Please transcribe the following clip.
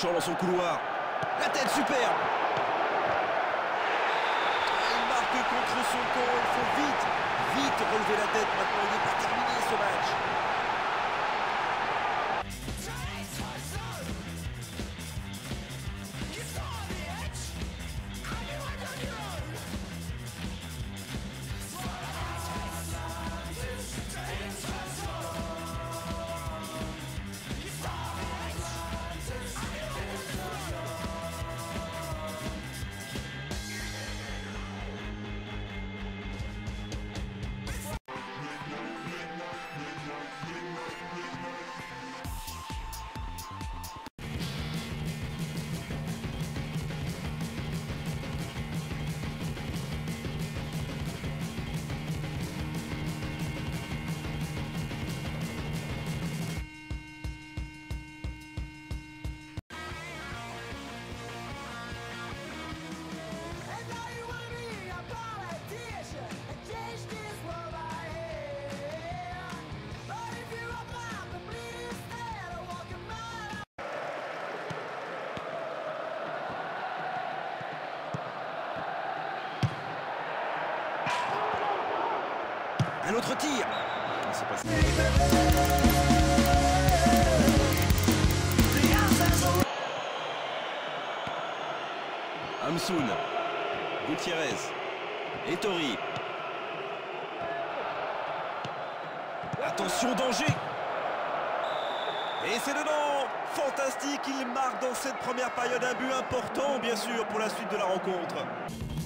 tranchant dans son couloir. La tête superbe. Il marque contre son camp. Il faut vite relever la tête maintenant. Il n'est pas terminé ce match. Un autre tir. C'est pas ça. Hamsoun, Gutiérrez, Ettori. Attention, danger. Et c'est dedans. Fantastique, il marque dans cette première période un but important, bien sûr, pour la suite de la rencontre.